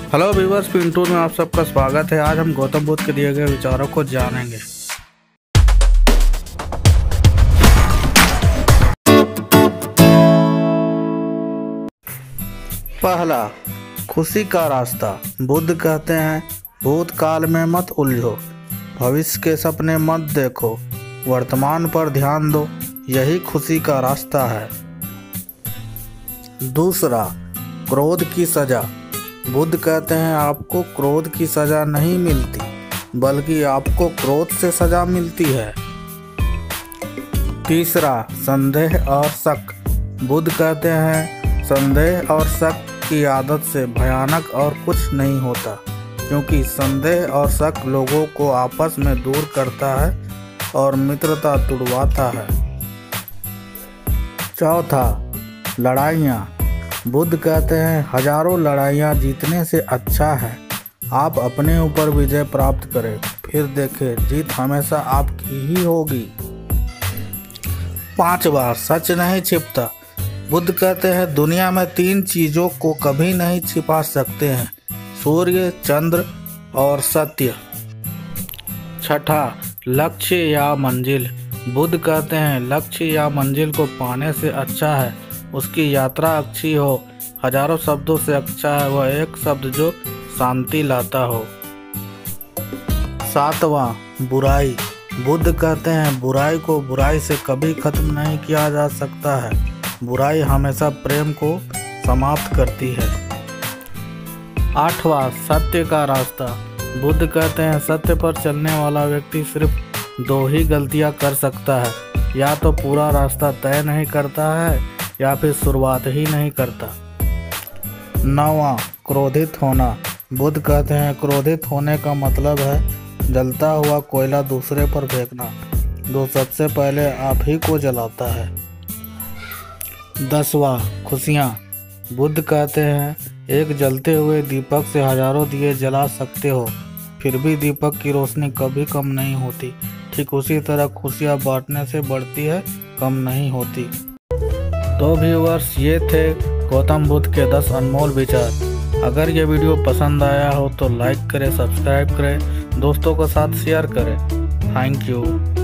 Hello viewers, Pintu में आप सबका स्वागत है। आज हम गौतम बुद्ध के दिए गए विचारों को जानेंगे। पहला, खुशी का रास्ता। बुद्ध कहते हैं, भूतकाल में मत उलझो, भविष्य के सपने मत देखो, वर्तमान पर ध्यान दो, यही खुशी का रास्ता है। दूसरा, क्रोध की सजा। बुद्ध कहते हैं, आपको क्रोध की सजा नहीं मिलती, बल्कि आपको क्रोध से सजा मिलती है। तीसरा, संदेह और शक। बुद्ध कहते हैं, संदेह और शक की आदत से भयानक और कुछ नहीं होता, क्योंकि संदेह और शक लोगों को आपस में दूर करता है और मित्रता तुड़वाता है। चौथा, लड़ाइयाँ। बुद्ध कहते हैं, हजारों लड़ाइयाँ जीतने से अच्छा है आप अपने ऊपर विजय प्राप्त करें, फिर देखें जीत हमेशा आपकी ही होगी। पांचवा, सच नहीं छिपता। बुद्ध कहते हैं, दुनिया में 3 चीज़ों को कभी नहीं छिपा सकते हैं, सूर्य, चंद्र और सत्य। छठा, लक्ष्य या मंजिल। बुद्ध कहते हैं, लक्ष्य या मंजिल को पाने से अच्छा है उसकी यात्रा अच्छी हो, हजारों शब्दों से अच्छा है वह एक शब्द जो शांति लाता हो। सातवां, बुराई। बुद्ध कहते हैं, बुराई को बुराई से कभी खत्म नहीं किया जा सकता है, बुराई हमेशा प्रेम को समाप्त करती है। आठवां, सत्य का रास्ता। बुद्ध कहते हैं, सत्य पर चलने वाला व्यक्ति सिर्फ 2 ही गलतियां कर सकता है, या तो पूरा रास्ता तय नहीं करता है या फिर शुरुआत ही नहीं करता। 9वां, क्रोधित होना। बुद्ध कहते हैं, क्रोधित होने का मतलब है जलता हुआ कोयला दूसरे पर फेंकना, जो सबसे पहले आप ही को जलाता है। 10वां, खुशियाँ। बुद्ध कहते हैं, एक जलते हुए दीपक से हजारों दिए जला सकते हो, फिर भी दीपक की रोशनी कभी कम नहीं होती। ठीक उसी तरह खुशियाँ बांटने से बढ़ती है, कम नहीं होती। तो व्यूअर्स, ये थे गौतम बुद्ध के 10 अनमोल विचार। अगर ये वीडियो पसंद आया हो तो लाइक करें, सब्सक्राइब करें, दोस्तों के साथ शेयर करें। Thank you.